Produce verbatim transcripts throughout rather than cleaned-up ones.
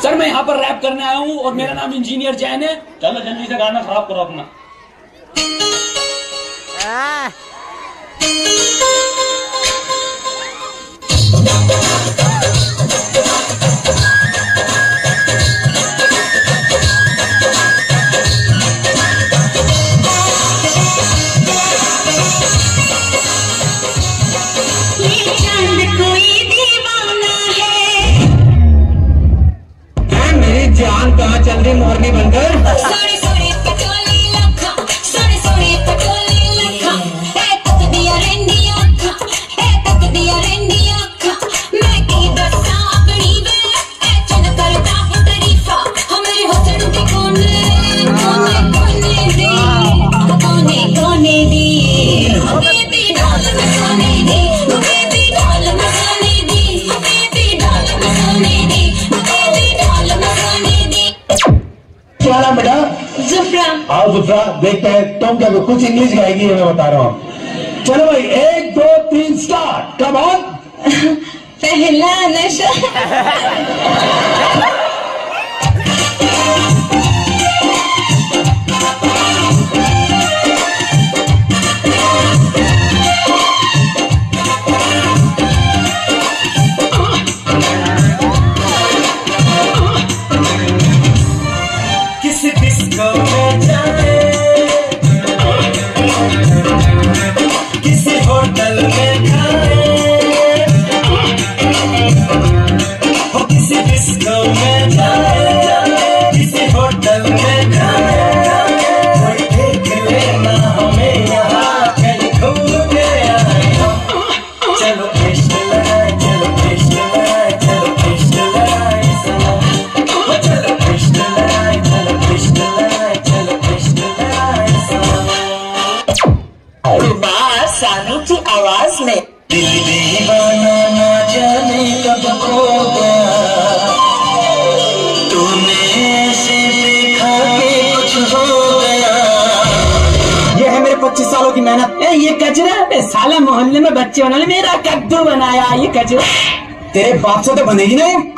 Sir मैं यहाँ पर रैप करने आया हूँ और मेरा नाम इंजीनियर जैन है। चलो जल्दी से गाना खराब करो अपना। जान कहाँ चल रही मोरनी बनकर? सोनी सोनी पटोली लखा, सोनी सोनी पटोली लखा, ए तक दिया रेंडी आँखा, ए तक दिया रेंडी आँखा, मैं की दस्ता अपनी वे, ए चन करता हूँ तारीफा, हमारे हुस्न के कोने, कोने कोने दी, कोने कोने दी, बेबी डाल में सोने दी, बेबी डाल में सोने दी, बेबी डाल में सोने दी, बेबी डाल में सोने दी। क्या नाम बेटा? जुफ्रा। आओ जुफ्रा, देखते हैं तुम क्या कुछ इंग्लिश गाएगी ये मैं बता रहा हूँ। चलो भाई, एक दो तीन स्टार्ट, कम ऑन। पहला नशा। किसी डिस्को में जाए, किसी होटल में खाए, हो किसी डिस्को में जाए, किसी होटल में खाए, कोई देख लेना हमें यहाँ कहीं घूम के आए हम। चलो इश्क लगाए, चलो इश्क लगाए, चलो इश्क लगाए सनम, हो चलो इश्क लगाए, चलो इश्क लगाए, चलो इश्क लगाए सनम। रुबाब सानू की आवाज में दिल दीवाना ना जाने कब खो गया, तूने ऐसे देखा कि कुछ हो गया। ये है मेरे पच्चीस सालों की मेहनत। ए, ये कचरा बे साला मोहल्ले में बच्चे बना ले, मेरा कद्दू बनाया ये कचरा। तेरे बाप से तो बनेगी ना ये।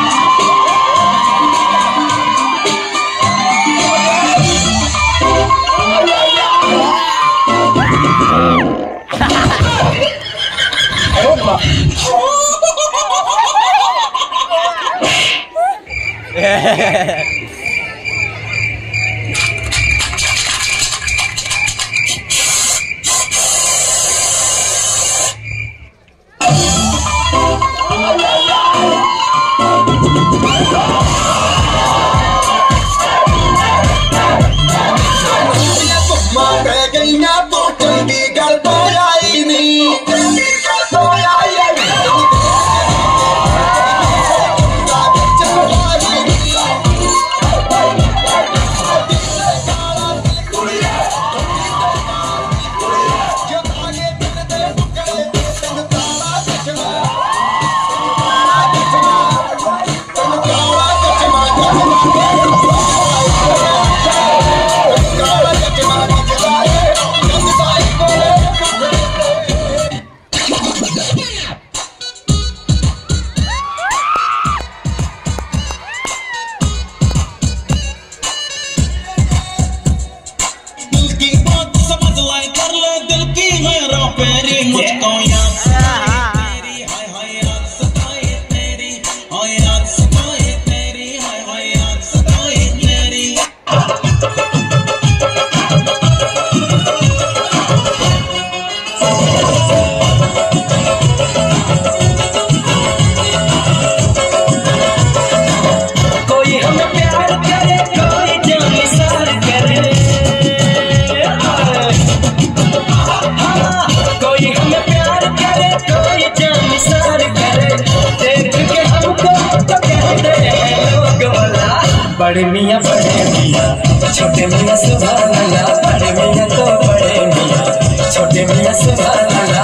बड़े मियाँ बड़े मियाँ छोटे मियाँ सुभान अल्लाह, बड़े मियाँ तो बड़े मियाँ छोटे मियाँ सुभान अल्लाह।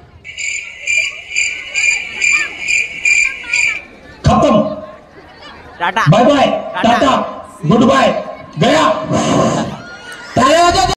खत्म, tata bye bye, tata, goodbye, गया।